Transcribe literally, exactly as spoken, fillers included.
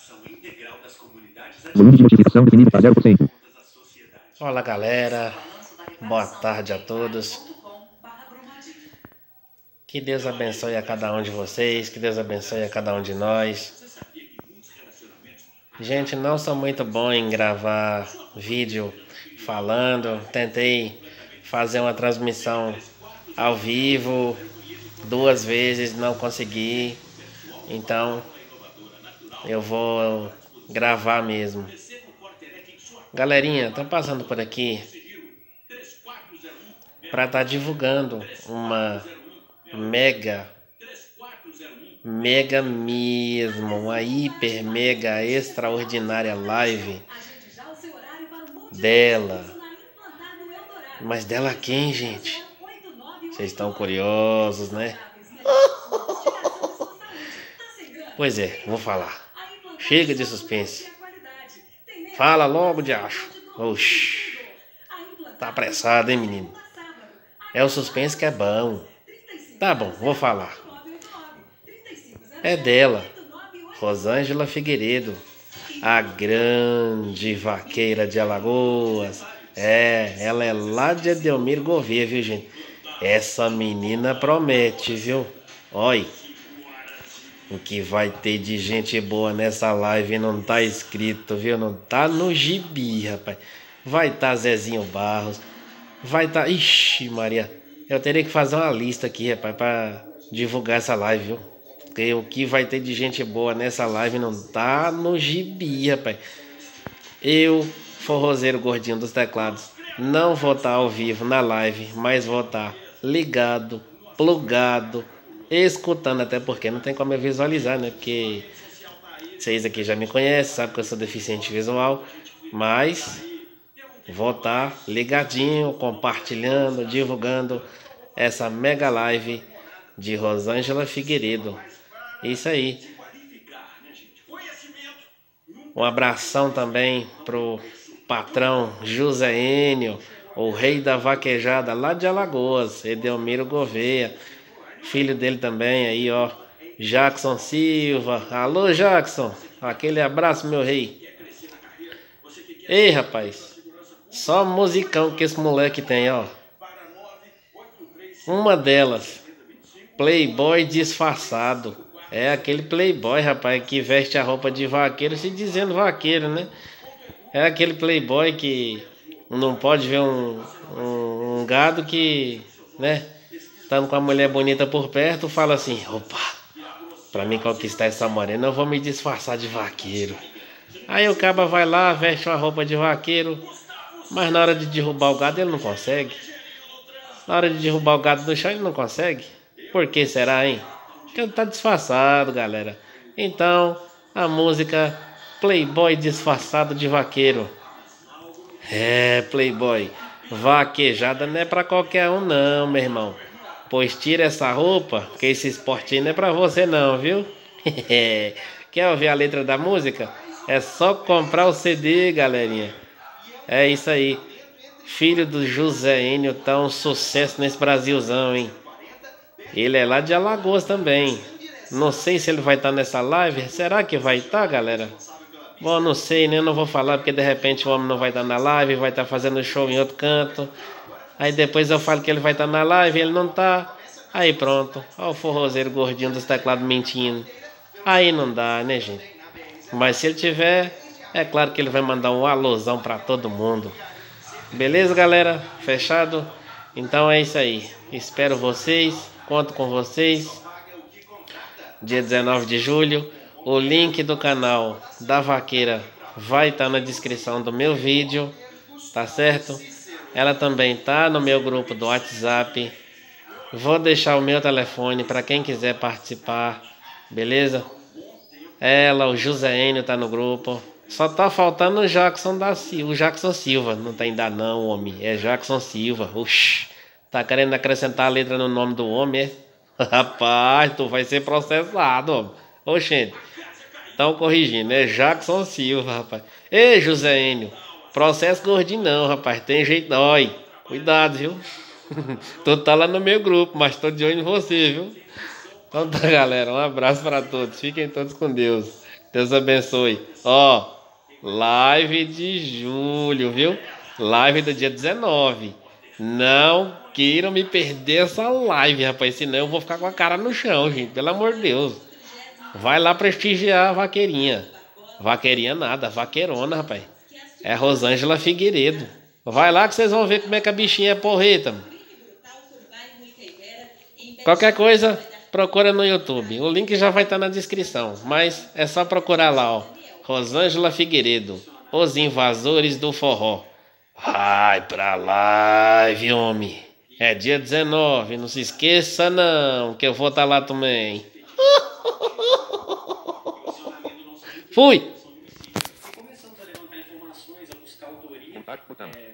Volume de notificação definido para zero por cento. Olá, galera. Boa tarde a todos. Que Deus abençoe a cada um de vocês. Que Deus abençoe a cada um de nós. Gente, não sou muito bom em gravar vídeo falando. Tentei fazer uma transmissão ao vivo duas vezes, não consegui. Então eu vou gravar mesmo. Galerinha, tô passando por aqui para estar divulgando uma mega, mega mesmo, uma hiper mega extraordinária live dela. Mas dela quem, gente? Vocês estão curiosos, né? Pois é, vou falar. Chega de suspense. Fala logo, de acho. Oxi. Tá apressado, hein, menino? É o suspense que é bom. Tá bom, vou falar. É dela, Rosângela Figueiredo, a grande vaqueira de Alagoas. É, ela é lá de Edelmiro Gouveia, viu, gente? Essa menina promete, viu? Olha, o que vai ter de gente boa nessa live não tá escrito, viu? Não tá no gibi, rapaz. Vai tá Zezinho Barros. Vai tá... Ixi, Maria. Eu teria que fazer uma lista aqui, rapaz, pra divulgar essa live, viu? Porque o que vai ter de gente boa nessa live não tá no gibi, rapaz. Eu, forrozeiro gordinho dos teclados, não vou estar ao vivo na live, mas vou estar ligado, plugado, escutando, até porque não tem como eu visualizar, né? Porque vocês aqui já me conhecem, sabem que eu sou deficiente visual, mas vou estar ligadinho, compartilhando, divulgando essa mega live de Rosângela Figueiredo. Isso aí. Um abração também pro patrão José Enio, o rei da vaquejada lá de Alagoas, Edelmiro Gouveia. Filho dele também aí, ó, Jackson Silva. Alô, Jackson, aquele abraço, meu rei. Ei, rapaz, só musicão que esse moleque tem, ó. Uma delas, playboy disfarçado. É aquele playboy, rapaz, que veste a roupa de vaqueiro se dizendo vaqueiro, né? É aquele playboy que não pode ver um, um, um gado que, né, estando com a mulher bonita por perto, fala assim: opa, pra mim conquistar essa morena eu vou me disfarçar de vaqueiro. Aí o caba vai lá, veste uma roupa de vaqueiro, mas na hora de derrubar o gado ele não consegue. Na hora de derrubar o gado do chão ele não consegue. Por que será, hein? Porque ele tá disfarçado, galera. Então, a música Playboy disfarçado de vaqueiro. É, Playboy, vaquejada não é pra qualquer um não, meu irmão. Pois tira essa roupa, que esse esportinho não é pra você não, viu? Quer ouvir a letra da música? É só comprar o C D, galerinha. É isso aí. Filho do José Enio tá um sucesso nesse Brasilzão, hein? Ele é lá de Alagoas também. Não sei se ele vai estar nessa live. Será que vai estar, galera? Bom, não sei, né? Eu não vou falar porque de repente o homem não vai estar na live, vai estar fazendo show em outro canto. Aí depois eu falo que ele vai estar na live e ele não tá. Aí pronto. Olha o forrozeiro gordinho dos teclados mentindo. Aí não dá, né, gente? Mas se ele tiver, é claro que ele vai mandar um alôzão pra todo mundo. Beleza, galera? Fechado? Então é isso aí. Espero vocês. Conto com vocês. Dia dezenove de julho. O link do canal da vaqueira vai estar na descrição do meu vídeo. Tá certo? Ela também tá no meu grupo do WhatsApp. Vou deixar o meu telefone para quem quiser participar. Beleza? Ela, o José Enio tá no grupo. Só tá faltando o Jackson da Silva. O Jackson Silva. Não tá ainda não, homem. É Jackson Silva. Oxi. Tá querendo acrescentar a letra no nome do homem, é? Rapaz, tu vai ser processado, homem. Oxente. Estão corrigindo. É Jackson Silva, rapaz. Ei, José Enio. Processo gordinho não, rapaz. Tem jeito. Oi. Cuidado, viu? Tu tá lá no meu grupo, mas tô de olho em você, viu? Então tá, galera. Um abraço pra todos. Fiquem todos com Deus. Deus abençoe. Ó, live de julho, viu? Live do dia dezenove. Não queiram me perder essa live, rapaz. Senão eu vou ficar com a cara no chão, gente. Pelo amor de Deus. Vai lá prestigiar a vaqueirinha. Vaqueirinha nada, vaqueirona, rapaz. É Rosângela Figueiredo. Vai lá que vocês vão ver como é que a bichinha é porreta. Qualquer coisa, procura no YouTube. O link já vai estar na descrição. Mas é só procurar lá, ó. Rosângela Figueiredo. Os Invasores do Forró. Vai pra live, homem. É dia dezenove. Não se esqueça, não. Que eu vou estar lá também. Fui! Contato botão.